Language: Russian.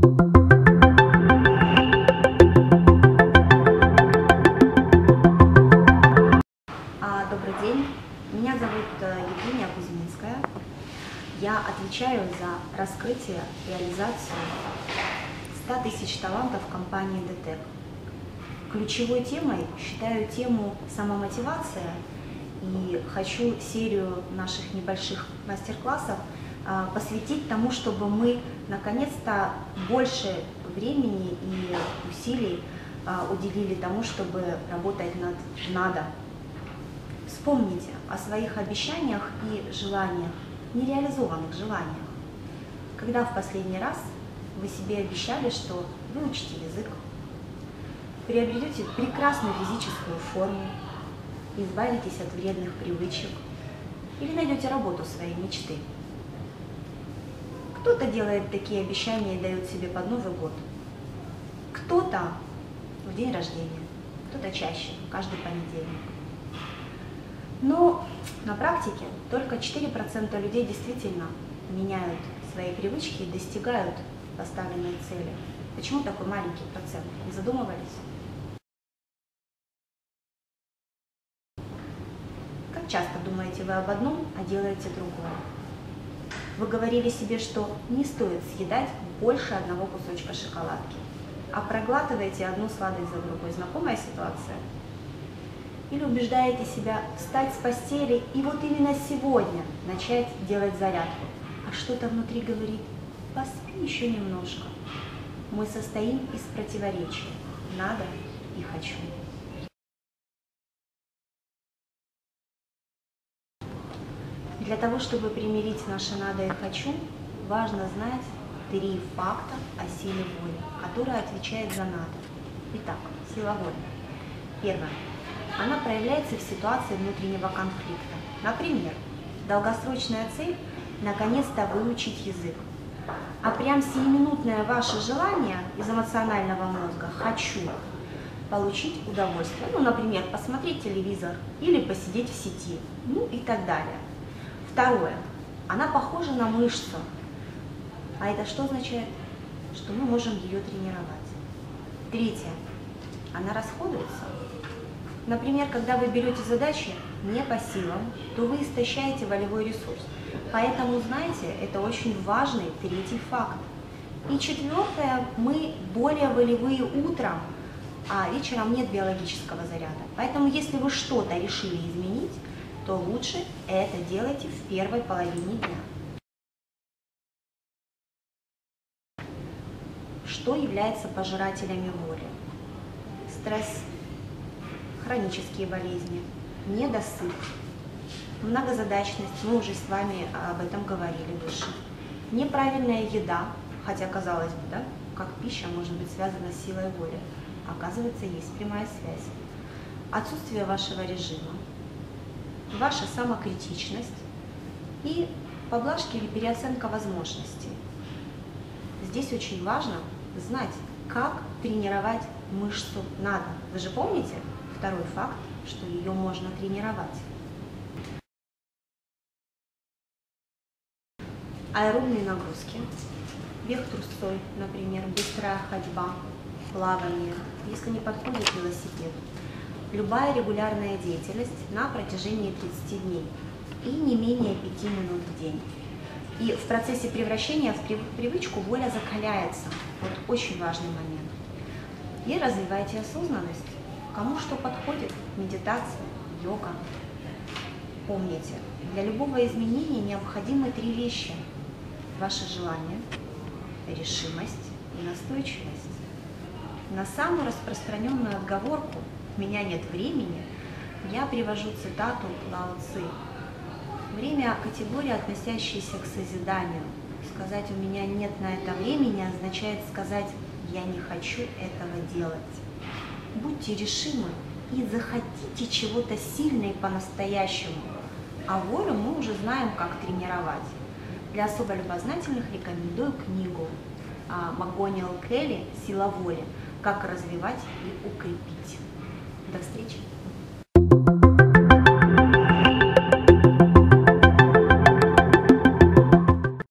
Добрый день, меня зовут Евгения Кузьминская. Я отвечаю за раскрытие, реализацию 100 тысяч талантов в компании ДТЭК. Ключевой темой считаю тему самомотивация и хочу серию наших небольших мастер-классов посвятить тому, чтобы мы наконец-то больше времени и усилий уделили тому, чтобы работать над «надо». Вспомните о своих обещаниях и желаниях, нереализованных желаниях. Когда в последний раз вы себе обещали, что выучите язык, приобретете прекрасную физическую форму, избавитесь от вредных привычек или найдете работу своей мечты? Кто-то делает такие обещания и дает себе под Новый год, кто-то в день рождения, кто-то чаще, каждый понедельник. Но на практике только 4% людей действительно меняют свои привычки и достигают поставленной цели. Почему такой маленький процент? Не задумывались? Как часто думаете вы об одном, а делаете другое? Вы говорили себе, что не стоит съедать больше одного кусочка шоколадки, а проглатываете одну сладость за другой. Знакомая ситуация? Или убеждаете себя встать с постели и вот именно сегодня начать делать зарядку, а что-то внутри говорит: поспи еще немножко. Мы состоим из противоречия «надо» и «хочу». Для того, чтобы примирить наше «надо» и «хочу», важно знать 3 факта о силе воли, которая отвечает за «надо». Итак, сила воли. Первое. Она проявляется в ситуации внутреннего конфликта. Например, долгосрочная цель – наконец-то выучить язык. А прям сиюминутное ваше желание из эмоционального мозга «хочу» получить удовольствие. Ну, например, посмотреть телевизор или посидеть в сети, ну и так далее. Второе. Она похожа на мышцу. А это что означает? Что мы можем ее тренировать. Третье. Она расходуется. Например, когда вы берете задачи не по силам, то вы истощаете волевой ресурс. Поэтому, знаете, это очень важный 3-й факт. И 4-е, мы более волевые утром, а вечером нет биологического заряда. Поэтому, если вы что-то решили изменить, то лучше это делайте в первой половине дня. Что является пожирателями воли? Стресс, хронические болезни, недосып, многозадачность, мы уже с вами об этом говорили выше, неправильная еда, хотя казалось бы, да, как пища может быть связана с силой воли, оказывается, есть прямая связь, отсутствие вашего режима, ваша самокритичность и поблажки или переоценка возможностей. Здесь очень важно знать, как тренировать мышцу «надо». Вы же помните? 2-й факт, что ее можно тренировать. Аэробные нагрузки, бег трусцой, например, быстрая ходьба, плавание, если не подходит велосипед. Любая регулярная деятельность на протяжении 30 дней и не менее 5 минут в день. И в процессе превращения в привычку воля закаляется. Вот очень важный момент. И развивайте осознанность. Кому что подходит, медитация, йога. Помните, для любого изменения необходимы 3 вещи. Ваше желание, решимость и настойчивость. На самую распространенную отговорку «у меня нет времени» я привожу цитату Лао Цзы. Время – категория, относящаяся к созиданию. Сказать «у меня нет на это времени» означает сказать «я не хочу этого делать». Будьте решимы и захотите чего-то сильного и по-настоящему. А волю мы уже знаем, как тренировать. Для особо любознательных рекомендую книгу МакГонигалл Келли «Сила воли. Как развивать и укрепить». До встречи!